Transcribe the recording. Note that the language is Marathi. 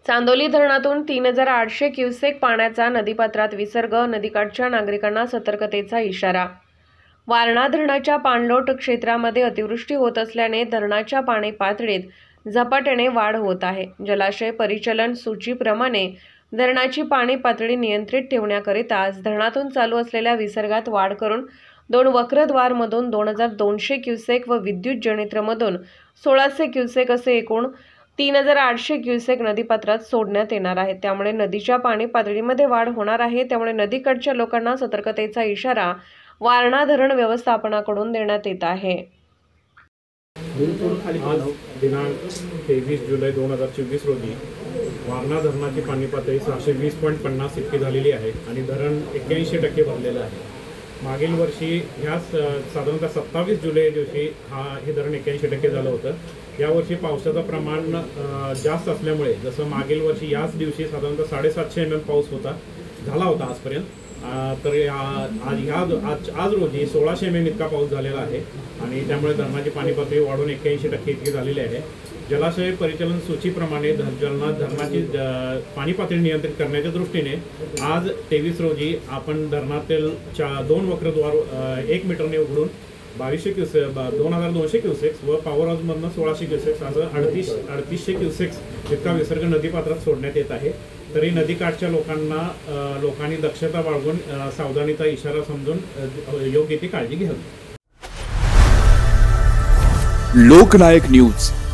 चांदोली धरणातून 3800 क्युसेक पाण्याचा नदीपात्रात विसर्ग, नदीकाठच्या नागरिकांना सतर्कतेचा इशारा। वारणा धरणाच्या पाणलोट क्षेत्रामध्ये अतिवृष्टी होत असल्याने धरणाच्या पाणी पातळीत झपाट्याने वाढ होत आहे। जलाशय परिचालन सूचीप्रमाणे धरणाची पाणी पातळी नियंत्रित ठेवण्याकरिता आज धरणातून चालू असलेल्या विसर्गात वाढ करून 2 वक्रद्वारमधून 2200 क्युसेक व विद्युत जनरेटरमधून 1600 क्युसेक असे एकूण 3800 क्युसेक नदीपात्रात सोडण्यात येणार आहे। त्यामुळे नदीच्या पाणी पातळीमध्ये वाढ होणार आहे। त्यामुळे नदीकाठच्या लोकांना सतर्कतेचा इशारा वारणा धरण व्यवस्थापनाकडून देण्यात येत आहे। आज दिनांक 23 जुलै 2024 रोजी वारणा धरणाची पाणी पातळी 620.50 इतकी झालेली आहे आणि धरण 81% भरलेलं आहे। मागील वर्षी ह्याच साधारणतः 27 जुलै दिवशी हे धरण 81% झालं होतं। यावर्षी पावसाचं प्रमाण जास्त असल्यामुळे जसं मागील वर्षी याच दिवशी साधारणतः 750 mm पाऊस झाला होता आजपर्यंत, तर आज रोजी 1600 mm इतका पाऊस झालेला आहे आणि त्यामुळे धरणाची पाणी पातळी वाढून 81% इतकी झालेली आहे। जलाशय परिचालन सूचीप्रमाणे धरणाची पाणी पातळी नियंत्रित करण्याच्या दृष्टीने आज 23 रोजी आपण धरणातील 2 वक्रद्वार 1 मीटरने उघडून 2200 क्युसेक्स व पॉवर हाऊसमधून 1600 क्युसेक्स असं 3800 क्युसेक्स इतका विसर्ग नदीपात्रात सोडण्यात येत आहे। तरी नदीकाठच्या लोकांनी दक्षता बाळगून सावधानीचा इशारा समजून योग्य ती काळजी घ्यावी। लोकनायक न्यूज।